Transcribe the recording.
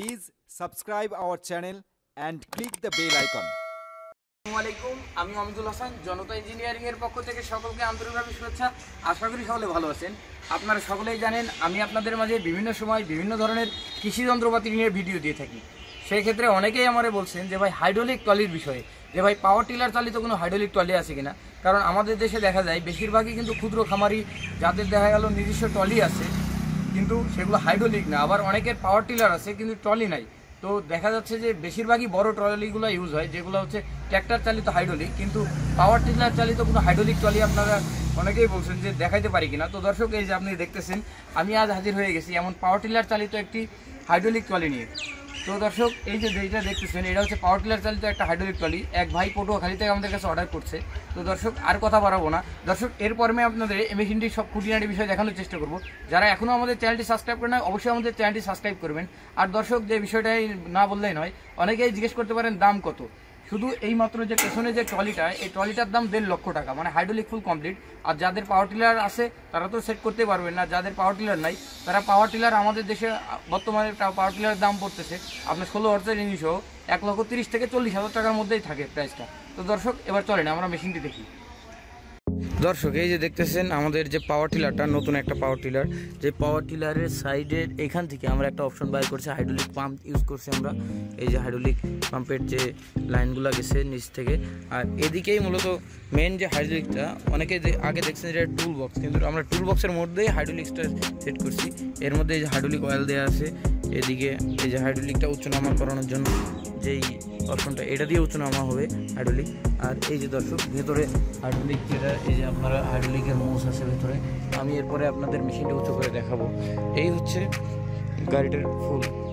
Please subscribe our channel and click the bell icon. আসসালামু আলাইকুম, আমি আমিদুল হাসান জনতা ইঞ্জিনিয়ারিং এর পক্ষ থেকে সকলকে আন্তরিকভাবে শুভেচ্ছা। আশা করি সকলে ভালো আছেন। আপনারা সকলেই জানেন আমি আপনাদের মাঝে বিভিন্ন সময় বিভিন্ন ধরনের কৃষি যন্ত্রপাতি নিয়ে ভিডিও দিয়ে থাকি। সেই ক্ষেত্রে অনেকেই আমারে বলছেন যে ভাই হাইড্রোলিক ট্রলির বিষয়ে, যে ভাই পাওয়ার টিলার চালিত কোনো হাইড্রোলিক ট্রলি আছে কিনা। কারণ আমাদের দেশে দেখা যায় বেশিরভাগই কিন্তু ক্ষুদ্র খামারি, যাদের দেখা গেল নিজস্ব ট্রলি আছে কিন্তু সেগুলো হাইড্রোলিক না, আবার অনেকের পাওয়ার টিলার আছে কিন্তু ট্রলি নাই। তো দেখা যাচ্ছে যে বেশিরভাগই বড় ট্রলিগুলো ইউজ হয়, যেগুলো হচ্ছে ট্র্যাক্টর চালিত হাইড্রোলিক, কিন্তু পাওয়ার টিলার চালিত কোনো হাইড্রোলিক ট্রলি আপনারা অনেকেই বলছেন যে দেখাইতে পারি কিনা। তো দর্শক, এই যে আপনি দেখতেছেন আমি আজ হাজির হয়ে গেছি এমন পাওয়ার টিলার চালিত একটি হাইড্রোলিক ট্রলি নিয়ে। তো দর্শক, এই যে যেটা দেখতেছেন এটা হচ্ছে পাওয়ার টিলার চালিত একটা হাইড্রোলিক ট্রলি। এক ভাই পটুয়াখালী থেকে আমাদের কাছে অর্ডার করছে। তো দর্শক, আর কথা বাড়াবো না। দর্শক, এরপর আমি আপনাদের এই মেশিনটির সব খুঁটিনাটি বিষয় দেখানোর চেষ্টা করব। যারা এখনও আমাদের চ্যানেলটি সাবস্ক্রাইব করে না, অবশ্যই আমাদের চ্যানেলটি সাবস্ক্রাইব করবেন। আর দর্শক, যে বিষয়টাই না বললেই নয়, অনেকেই জিজ্ঞেস করতে পারেন দাম কত। শুধু এই মাত্র যে পেছনে যে ট্রলিটা, এই ট্রলিটার দাম 1.5 লক্ষ টাকা, মানে হাইড্রোলিক ফুল কমপ্লিট। আর যাদের পাওয়ার টিলার আছে তারা তো সেট করতে পারবেন না, যাদের পাওয়ার টিলার নাই তারা পাওয়ার টিলার, আমাদের দেশে বর্তমানে পাওয়ার টিলারের দাম পড়তেছে আপনার 16 হর্সের ইঞ্জিনসহ 1,30,000 থেকে 40,000 টাকার মধ্যেই থাকে প্রাইসটা। তো দর্শক, এবার চলেন আমরা মেশিনটি দেখি। দর্শক, এই যে দেখতেছেন আমাদের যে পাওয়ার টিলারটা, নতুন একটা পাওয়ার টিলার, যে পাওয়ার টিলারের সাইডের এখান থেকে আমরা একটা অপশন বাই করছি, হাইড্রোলিক পাম্প ইউজ করছি আমরা। এই যে হাইড্রোলিক পাম্পের যে লাইনগুলো গেছে নিচ থেকে, আর এদিকেই মূলত মেন যে হাইড্রোলিকটা, অনেকে আগে দেখছেন এটা টুল বক্স, কিন্তু আমরা টুল বক্সের মধ্যেই হাইড্রোলিক্সটা সেট করছি। এর মধ্যে এই যে হাইড্রোলিক অয়েল দেওয়া আছে, এদিকে এই যে হাইড্রোলিকটা উচ্চনামা করানোর জন্য যেই অপশনটা, এটা দিয়ে উচ্চনামা হবে হাইড্রোলিক। আর এই যে দর্শক, ভেতরে হাইড্রোলিক যেটা, এই যে আপনারা হাইড্রোলিকের মোষ আছে ভেতরে। আমি এরপরে আপনাদের মেশিনটা উঁচু করে দেখাবো। এই হচ্ছে গাড়িটার ফুল